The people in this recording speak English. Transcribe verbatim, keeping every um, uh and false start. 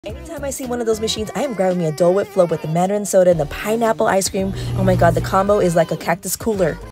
Anytime I see one of those machines, I am grabbing me a Dole Whip float with the Mandarin soda and the pineapple ice cream. Oh my god, the combo is like a cactus cooler.